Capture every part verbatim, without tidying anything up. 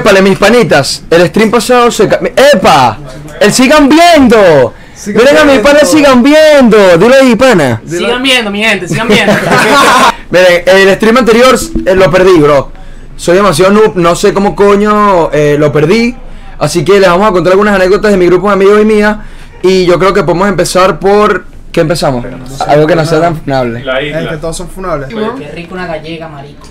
Épale, mis panitas, el stream pasado se... ¡Epa! ¡El sigan viendo! Miren a mis panas, sigan viendo. Dilo ahí, pana. Sigan viendo, mi gente, sigan viendo. Miren, el stream anterior eh, lo perdí, bro. Soy demasiado noob, no sé cómo coño eh, lo perdí. Así que les vamos a contar algunas anécdotas de mi grupo de amigos y mía. Y yo creo que podemos empezar por... ¿Qué empezamos? No Algo que no sea tan funable. La isla. Es que todos son funables. Qué rico una gallega, marico.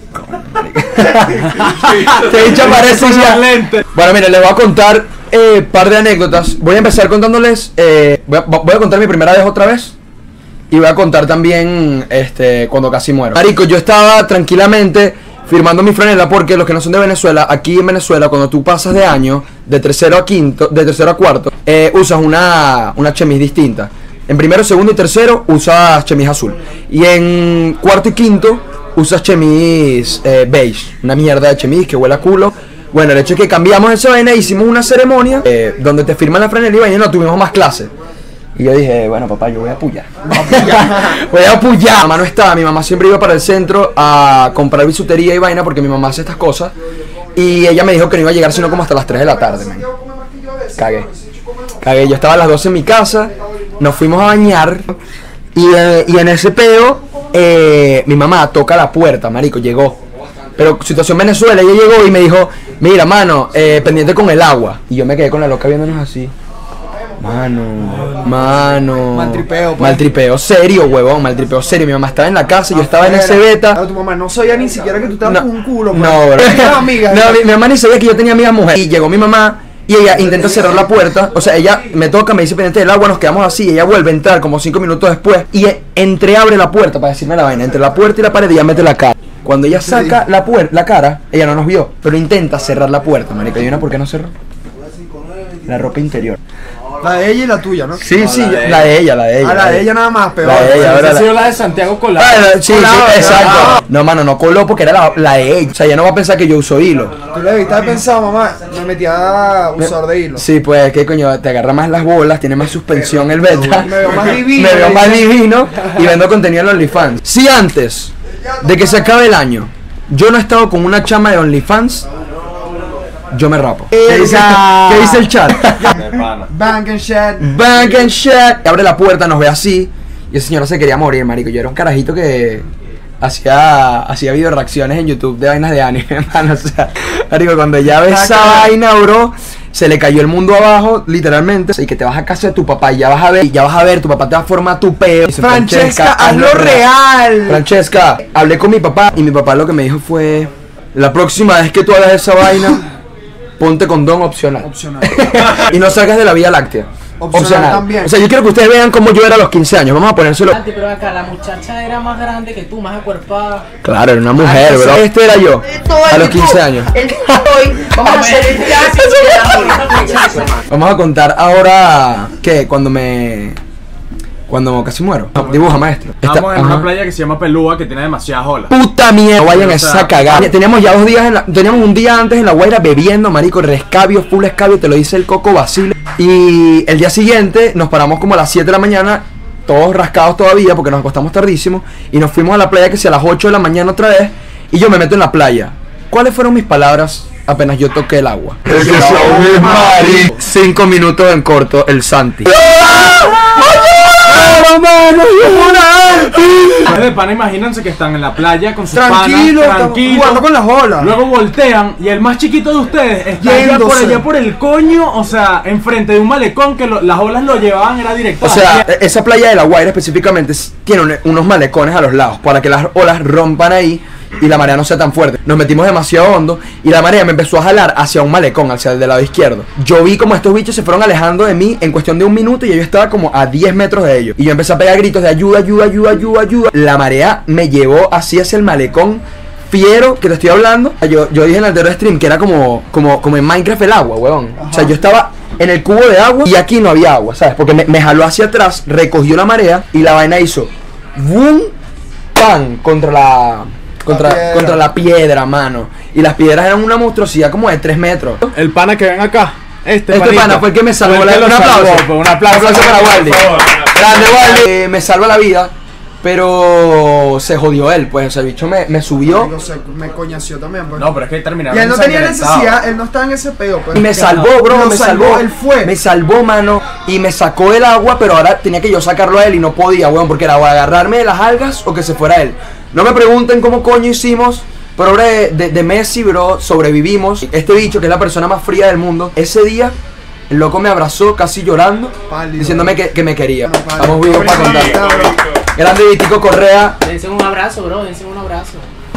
Te dicho parece ya. Bueno, miren, les voy a contar un eh, par de anécdotas. Voy a empezar contándoles eh, voy, a, voy a contar mi primera vez otra vez. Y voy a contar también este cuando casi muero. Marico, yo estaba tranquilamente firmando mi franela porque los que no son de Venezuela, aquí en Venezuela cuando tú pasas de año, de tercero a quinto, de tercero a cuarto, eh, usas una, una chemise distinta. En primero, segundo y tercero usas chemise azul. Y en cuarto y quinto usas chemise eh, beige. Una mierda de chemise que huele a culo. Bueno, el hecho es que cambiamos esa vaina, hicimos una ceremonia eh, donde te firman la franela y vaina y no tuvimos más clases. Y yo dije, bueno papá, yo voy a pullar. Voy a pullar. Mi mamá no estaba, mi mamá siempre iba para el centro a comprar bisutería y vaina porque mi mamá hace estas cosas. Y ella me dijo que no iba a llegar sino como hasta las tres de la tarde, man. Cagué. Cagué, yo estaba a las doce en mi casa, nos fuimos a bañar. Y, eh, y en ese peo, eh, mi mamá toca la puerta, marico, llegó. Pero situación Venezuela, ella llegó y me dijo, mira, mano, eh, pendiente con el agua. Y yo me quedé con la loca viéndonos así. Mano, mano. Maltripeo, pues. Maltripeo serio, huevón, maltripeo serio. Mi mamá estaba en la casa, yo estaba en ese beta. Claro, tu mamá no sabía ni siquiera que tú estabas No, con un culo, pues. no, bro. Amigas, no, mi, mi mamá ni sabía que yo tenía amigas mujeres. Y llegó mi mamá y ella intenta cerrar la puerta. O sea, ella me toca, me dice pendiente del agua, nos quedamos así. Ella vuelve a entrar como cinco minutos después. Y entreabre la puerta para decirme la vaina. Entre la puerta y la pared ella mete la cara. Cuando ella saca la, puer la cara, ella no nos vio. Pero intenta cerrar la puerta, marica. ¿Y una por qué no cerró? La ropa interior. La de ella y la tuya, ¿no? Sí, no, sí, la de, la de ella, la de ella. Ah, la de ella nada más, peor. La de ella, Esa ha la... sido la de Santiago Colado. Ah, sí, colado, sí, exacto. colado. No, mano, no coló porque era la, la de ella. O sea, ella no va a pensar que yo uso hilo. Tú le debiste haber pensado, mamá, me metí a usar de hilo. Sí, pues, que coño, te agarra más las bolas, tiene más suspensión el beta. Me veo más divino. Me veo más divino y vendo contenido en OnlyFans. Si antes de que se acabe el año, yo no he estado con una chama de OnlyFans, yo me rapo. ¿Qué dice, ¿qué dice el chat? Bank and shit. Bank and shit. Abre la puerta, nos ve así. Y esa señora se quería morir, marico. Yo era un carajito que hacía hacía video reacciones en YouTube de vainas de anime, mano. O sea, marico, cuando ya ves esa vaina, bro, se le cayó el mundo abajo, literalmente. Y que te vas a casa de tu papá y ya vas a ver, y ya vas a ver, tu papá te va a formar tu peo. Dice, Francesca, hazlo real. Francesca, hablé con mi papá y mi papá lo que me dijo fue: la próxima vez que tú hagas esa vaina, ponte condón opcional. Opcional. Y no salgas de la Vía Láctea. Opcional, opcional también. O sea, yo quiero que ustedes vean cómo yo era a los quince años. Vamos a ponérselo. Pero acá la muchacha era más grande que tú, más acuerpada. Claro, era una mujer, ah, bro. Este era yo, a los quince años. El hoy vamos a hacer el clásico. Vamos a contar ahora que cuando me... Cuando casi muero. No, dibuja, maestro. Estamos en ajá. una playa que se llama Pelúa, que tiene demasiadas olas. Puta mierda, no vayan a O sea, esa cagada. Teníamos ya dos días en la, teníamos un día antes en La Guaira bebiendo, marico, rescabio, full escabio, te lo dice el Coco Basile. Y el día siguiente nos paramos como a las siete de la mañana, todos rascados todavía porque nos acostamos tardísimo, y nos fuimos a la playa que sea a las ocho de la mañana otra vez, y yo me meto en la playa. ¿Cuáles fueron mis palabras apenas yo toqué el agua? El que se mari. Cinco minutos en corto, el Santi. De pana, imagínense que están en la playa con sus Tranquilo, panas, tranquilos, jugando con las olas. Luego voltean y el más chiquito de ustedes está allá por allá por el coño, o sea, enfrente de un malecón que lo, las olas lo llevaban, era directo. O sea, esa playa de La Guaira específicamente tiene un, unos malecones a los lados para que las olas rompan ahí y la marea no sea tan fuerte. Nos metimos demasiado hondo y la marea me empezó a jalar hacia un malecón, hacia el del lado izquierdo. Yo vi como estos bichos se fueron alejando de mí en cuestión de un minuto y yo estaba como a diez metros de ellos. Y yo empecé a pegar gritos de ayuda, ayuda, ayuda, ayuda, ayuda. La marea me llevó así hacia el malecón fiero que te estoy hablando. Yo, yo dije en el anterior stream que era como, como, como en Minecraft el agua, huevón. O sea, yo estaba en el cubo de agua y aquí no había agua, ¿sabes? Porque me, me jaló hacia atrás, recogió la marea y la vaina hizo boom, pan contra la... Contra la, contra la piedra, mano. Y las piedras eran una monstruosidad como de tres metros. El pana que ven acá. Este, este pana fue el que me salvó la vida. Un aplauso. Un aplauso para Waldi. Grande Waldi. Eh, me salva la vida. Pero se jodió él, pues, o sea, el bicho me, me subió. Marico, se- me coñació también, pues. No, pero es que terminaron Y él no tenía ensangrentados. necesidad, él no estaba en ese pedo, pues. Y me salvó, bro, Lo me salvó, salvó. él fue. Me salvó, mano. Y me sacó del agua, pero ahora tenía que yo sacarlo a él y no podía, weón, porque era o agarrarme de las algas o que se fuera él. No me pregunten cómo coño hicimos, pero obra de, de, de Messi, bro, sobrevivimos. Este bicho, que es la persona más fría del mundo, ese día, el loco me abrazó casi llorando, Pálido, diciéndome que, que me quería. Bueno, pálido. Estamos vivos para contar. Pálido. Grande Vitico Correa. Dense un abrazo, bro, dense un abrazo.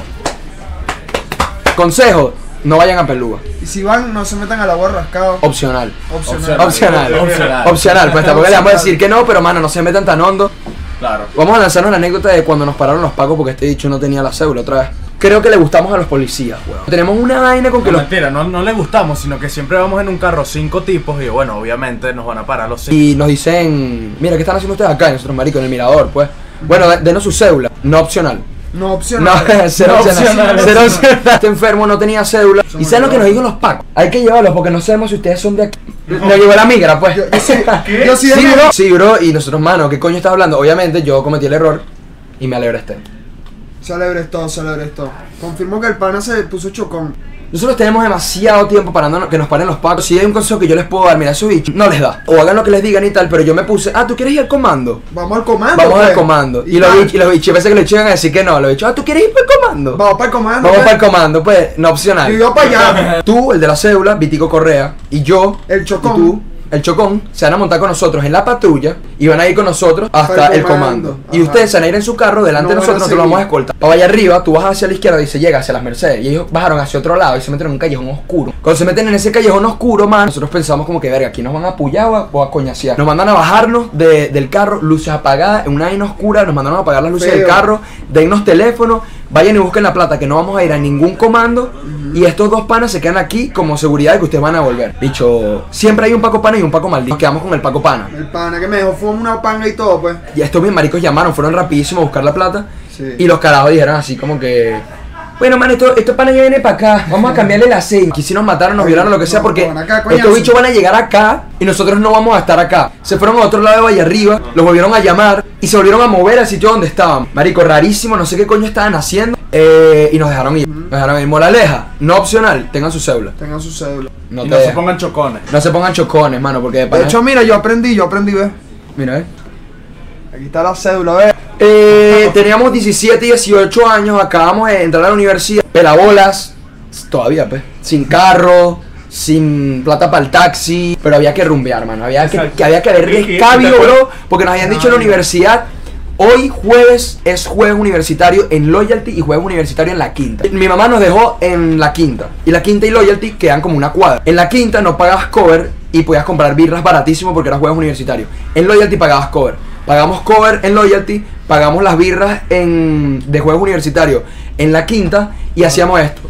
Consejo, no vayan a Pelúa. Y si van, no se metan al agua rascado. Opcional. Opcional. Opcional. Opcional. Opcional, pues tampoco le vamos a decir que no, pero mano, no se metan tan hondo. Claro. Vamos a lanzarnos la anécdota de cuando nos pararon los pacos porque este dicho no tenía la cédula otra vez. Creo que le gustamos a los policías, weón. Tenemos una vaina con que No, los... mentira, no, no le gustamos, sino que siempre vamos en un carro cinco tipos y bueno, obviamente nos van a parar los cinco. Y nos dicen, mira, ¿qué están haciendo ustedes acá? Y nosotros, marico, en el mirador, pues. Bueno, de- denos su cédula, no opcional. No No, opcional. cero No opcional. opcional. Cero opcional. Este enfermo no tenía cédula. ¿Y Somos saben lo que nos iguales. dijo los pacos? Hay que llevarlos porque no sabemos si ustedes son de aquí. Nos llevó la migra, pues. Yo, yo sí, yo sí, Sí, de- bro. Sí, bro. Y nosotros, mano, ¿qué coño estás hablando? Obviamente yo cometí el error y me alegra este. Celebres todo, celebres todo. Confirmo que el pana se puso chocón. Nosotros tenemos demasiado tiempo parándonos que nos paren los pacos. Si hay un consejo que yo les puedo dar, mira, a esos bichos no les da. O hagan lo que les digan y tal, pero yo me puse, ah, ¿tú quieres ir al comando? Vamos al comando. Vamos pues. al comando. Y los tal. bichos, y los bichos, a veces que los bichos iban a decir que no. Los bichos, ah, ¿tú quieres ir para el comando? Vamos para el comando. Vamos pues. para el comando, pues, no opcional. Y yo para allá. Tú, el de la cédula, Vitico Correa, y yo, El chocón. y tú, el chocón, se van a montar con nosotros en la patrulla y van a ir con nosotros hasta Para el el comando. comando. Y Ajá. ustedes se van a ir en su carro delante No de van a nosotros, nosotros lo seguir. vamos a escoltar. Para allá arriba, tú vas hacia la izquierda y se llega hacia las Mercedes. Y ellos bajaron hacia otro lado y se meten en un callejón oscuro. Cuando se meten en ese callejón oscuro, man, nosotros pensamos como que, verga, aquí nos van a apoyar o a, o a coñasear. Nos mandan a bajarnos de- del carro, luces apagadas, en una vaina oscura, nos mandaron a apagar las luces Feo. del carro, dennos teléfono, vayan y busquen la plata, que no vamos a ir a ningún comando. Y estos dos panas se quedan aquí como seguridad de que ustedes van a volver. Dicho, siempre hay un Paco Pana y un Paco Maldito. Nos quedamos con el Paco Pana. El pana que me dejó fue una panga y todo, pues. Y estos mis maricos llamaron, fueron rapidísimo a buscar la plata. Sí. Y los carajos dijeron así como que, bueno, man, esto- estos panas ya vienen para acá, vamos a cambiarle el aceite. Aquí si nos mataron, nos violaron, lo que sea, No, porque no, acá, coñazo. estos bichos van a llegar acá y nosotros no vamos a estar acá. Se fueron a otro lado de Valle Arriba, los volvieron a llamar y se volvieron a mover al sitio donde estaban. Marico, rarísimo, no sé qué coño estaban haciendo. Eh, y nos dejaron ir. Nos dejaron ir. Moraleja, no opcional, tengan su cédula. Tengan su cédula. No, y te no se dejan. pongan chocones. No se pongan chocones, mano, porque de De pana- hecho, mira, yo aprendí, yo aprendí, ¿ves? Mira, eh. Aquí está la cédula, ¿ves? Eh, teníamos diecisiete, dieciocho años, acabamos de entrar a la universidad, pelabolas, todavía pues, sin carro, sin plata para el taxi, pero había que rumbear, mano, había que, Exacto. que había que haber ¿Y- y- rescabio, y te acuerdas? bro, porque nos habían dicho en la Ay. universidad, hoy jueves es jueves universitario en Loyalty y jueves universitario en La Quinta. Mi mamá nos dejó en La Quinta, y La Quinta y Loyalty quedan como una cuadra. En La Quinta no pagabas cover y podías comprar birras baratísimo porque era jueves universitario. En Loyalty pagabas cover. Pagamos cover en Loyalty, pagamos las birras en, de juegos universitarios en La Quinta y hacíamos esto.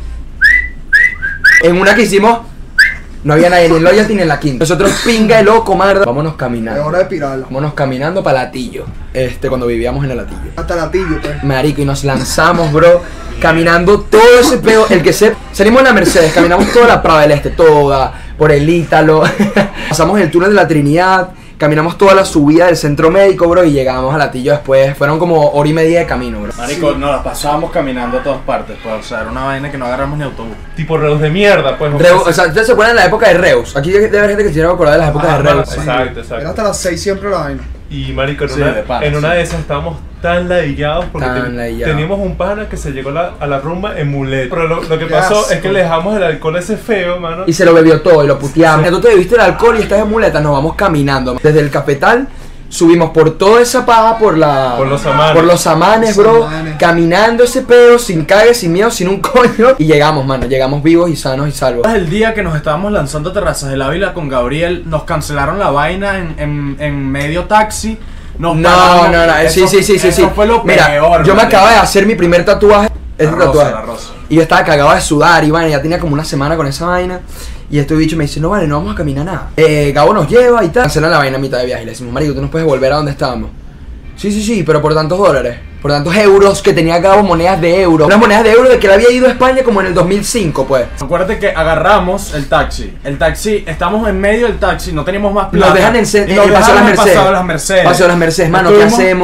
En una que hicimos, no había nadie ni en Loyalty ni en La Quinta. Nosotros, pinga de loco, marda. Vámonos Es caminando. hora de pirarla. Vámonos caminando para Latillo. Este, cuando vivíamos en el Latillo. Hasta latillo, pues. Marico, y nos lanzamos, bro, caminando todo ese pedo, el que se... Salimos en la Mercedes, caminamos toda la Prada del Este, toda, por el Ítalo, pasamos el túnel de la Trinidad, caminamos toda la subida del centro médico, bro, y llegamos a Latillo después, fueron como hora y media de camino, bro. Marico, nos la pasábamos caminando a todas partes, pues, o sea, era una vaina que no agarramos ni autobús. Tipo reos de mierda, pues. Reus, o sea, ¿ustedes se acuerdan de la época de Reus? Aquí debe haber gente que se tiene que acordar de las épocas Ah, de mano, Reus. sí. Exacto, Era exacto. hasta las seis siempre la vaina. Y marico, en, Sí, una, de pana, en una sí. de esas estábamos tan ladillados porque Tan ten- ladillados. teníamos un pana que se llegó la- a la rumba en muleta. Pero lo, lo que Qué pasó asco. es que le dejamos el alcohol ese feo, mano. Y se lo bebió todo y lo puteamos. Tú te bebiste el alcohol y estás en muleta, nos vamos caminando. Desde el Cafetal subimos por toda esa paja, por la... Por los amanes. Por los amanes, bro. Samanes. Caminando ese pedo, sin cague, sin miedo, sin un coño. Y llegamos, mano, llegamos vivos y sanos y salvos. El día que nos estábamos lanzando a Terrazas del Ávila con Gabriel, nos cancelaron la vaina en, en, en medio taxi. Nos No, paramos. no, no, sí, Eso- sí, sí, sí, eso sí. fue lo Mira, peor. yo me marico. acababa de hacer mi primer tatuaje. Ese La rosa, tatuaje. la rosa. Y yo estaba cagado de sudar y bueno, ya tenía como una semana con esa vaina. Y este bicho me dice, no vale, no vamos a caminar nada. Eh, Gabo nos lleva y tal. Cancelan la vaina a mitad de viaje. Y le decimos, marico, tú nos puedes volver a donde estábamos. Sí, sí, sí, pero por tantos dólares. Por tantos euros que tenía Gabo, monedas de euro. Unas monedas de euro de que él había ido a España como en el dos mil cinco, pues. Acuérdate que agarramos el taxi. El taxi, estamos en medio del taxi, no teníamos más plata. Nos dejan en, ce- Y en nos el Paseo de las dejaron en Mercedes. Paseo de las Mercedes. Paseo de las Mercedes, mano, ¿qué Estuvimos- hacemos?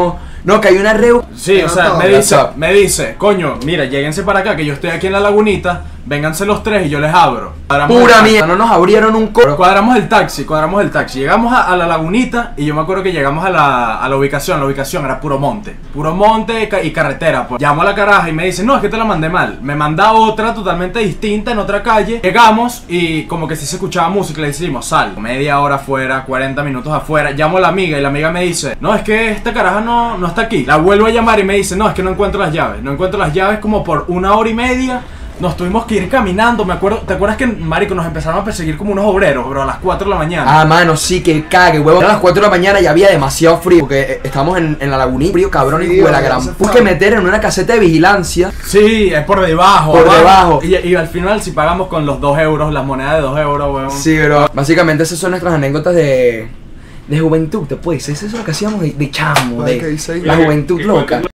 No, que hay una reu. Sí, o sea, Todo. me dice, WhatsApp. me dice, coño, mira, lléguense para acá, que yo estoy aquí en la lagunita, vénganse los tres y yo les abro. Cuadramos Pura el- mierda. No nos abrieron un coro. Cuadramos el taxi, cuadramos el taxi. Llegamos a, a la lagunita y yo me acuerdo que llegamos a la, a la ubicación. La ubicación era puro monte. Puro monte ca- y carretera. Pues. Llamo a la caraja y me dice, no, es que te la mandé mal. Me manda otra totalmente distinta en otra calle. Llegamos y como que sí se escuchaba música. Le decimos, sal. Media hora afuera, cuarenta minutos afuera. Llamo a la amiga y la amiga me dice, no, es que esta caraja no, no está aquí. La vuelvo a llamar y me dice, no, es que no encuentro las llaves. No encuentro las llaves como por una hora y media. Nos tuvimos que ir caminando, me acuerdo, ¿te acuerdas que, marico, nos empezaron a perseguir como unos obreros, bro, a las cuatro de la mañana? Ah, mano, sí, que cague, huevo. Eran las cuatro de la mañana y había demasiado frío. Porque eh, estábamos en, en la lagunita. Frío, cabrón, y Frío, huele la hace gran. frío. Tuve que meter en una caseta de vigilancia. Sí, es por debajo. Por abajo. debajo. Y, y al final si pagamos con los dos euros, las monedas de dos euros, weón. Sí, bro. Básicamente esas son nuestras anécdotas de. De juventud, te puedes. Eso es lo que hacíamos de, de chamo, Vale, de ¿qué dice ahí? la juventud ¿Qué loca. cuenta?